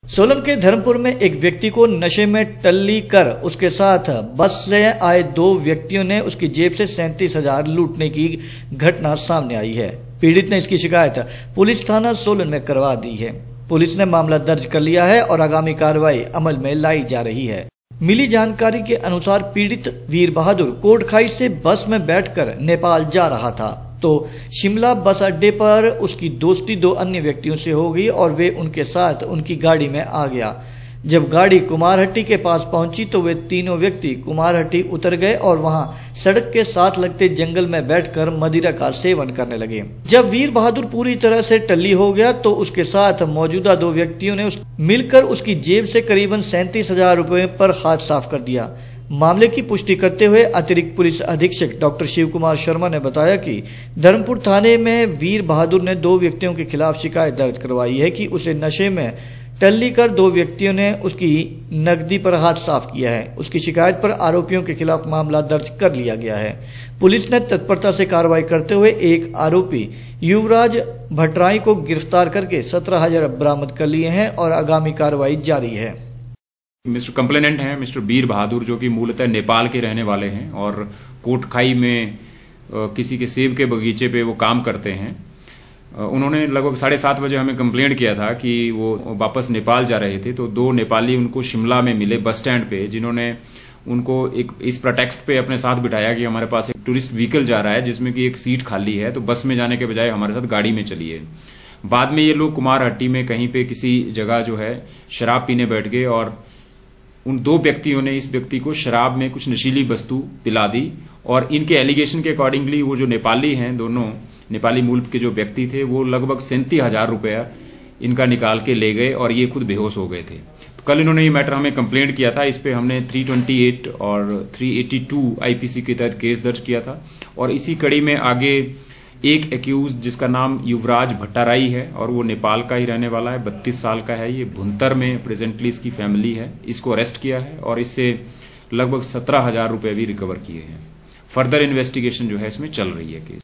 सोलन के धर्मपुर में एक व्यक्ति को नशे में टल्ली कर उसके साथ बस से आए दो व्यक्तियों ने उसकी जेब से 37,000 लूटने की घटना सामने आई है। पीड़ित ने इसकी शिकायत पुलिस थाना सोलन में करवा दी है। पुलिस ने मामला दर्ज कर लिया है और आगामी कार्रवाई अमल में लाई जा रही है। मिली जानकारी के अनुसार पीड़ित वीर बहादुर कोटखाई से बस में बैठकर नेपाल जा रहा था तो शिमला बस अड्डे पर उसकी दोस्ती दो अन्य व्यक्तियों से हो गई और वे उनके साथ उनकी गाड़ी में आ गया। जब गाड़ी कुमारहट्टी के पास पहुंची तो वे तीनों व्यक्ति कुमारहट्टी उतर गए और वहां सड़क के साथ लगते जंगल में बैठकर मदिरा का सेवन करने लगे। जब वीर बहादुर पूरी तरह से टल्ली हो गया तो उसके साथ मौजूदा दो व्यक्तियों ने मिलकर उसकी जेब से करीबन 37,000 रुपए पर हाथ साफ कर दिया। मामले की पुष्टि करते हुए अतिरिक्त पुलिस अधीक्षक डॉक्टर शिव कुमार शर्मा ने बताया कि धर्मपुर थाने में वीर बहादुर ने दो व्यक्तियों के खिलाफ शिकायत दर्ज करवाई है कि उसे नशे में टल्ली कर दो व्यक्तियों ने उसकी नकदी पर हाथ साफ किया है। उसकी शिकायत पर आरोपियों के खिलाफ मामला दर्ज कर लिया गया है। पुलिस ने तत्परता से कार्रवाई करते हुए एक आरोपी युवराज भट्टराई को गिरफ्तार करके 17,000 बरामद कर लिए हैं और आगामी कार्रवाई जारी है। मिस्टर कंप्लेनेंट हैं मिस्टर वीर बहादुर, जो कि मूलतः नेपाल के रहने वाले हैं और कोटखाई में किसी के सेब के बगीचे पे वो काम करते हैं। उन्होंने लगभग 7:30 बजे हमें कंप्लेंट किया था कि वो वापस नेपाल जा रहे थे, तो दो नेपाली उनको शिमला में मिले बस स्टैंड पे, जिन्होंने उनको एक इस प्रटेक्स्ट पे अपने साथ बिठाया कि हमारे पास एक टूरिस्ट व्हीकल जा रहा है जिसमें कि एक सीट खाली है, तो बस में जाने के बजाय हमारे साथ गाड़ी में चलिए। बाद में ये लोग कुमारहट्टी में कहीं पे किसी जगह जो है शराब पीने बैठ गए और उन दो व्यक्तियों ने इस व्यक्ति को शराब में कुछ नशीली वस्तु पिला दी और इनके एलिगेशन के अकॉर्डिंगली वो जो नेपाली हैं, दोनों नेपाली मूल के जो व्यक्ति थे, वो लगभग 37,000 रुपया इनका निकाल के ले गए और ये खुद बेहोश हो गए थे। तो कल इन्होंने ये मैटर हमें कंप्लेंट किया था। इस पे हमने 328 और 382 आईपीसी के तहत केस दर्ज किया था और इसी कड़ी में आगे एक एक्यूज जिसका नाम युवराज भट्टाराई है और वो नेपाल का ही रहने वाला है, 32 साल का है। ये भुंतर में प्रेजेंटली इसकी फैमिली है। इसको अरेस्ट किया है और इससे लगभग 17,000 रुपए भी रिकवर किए हैं। फर्दर इन्वेस्टिगेशन जो है इसमें चल रही है केस।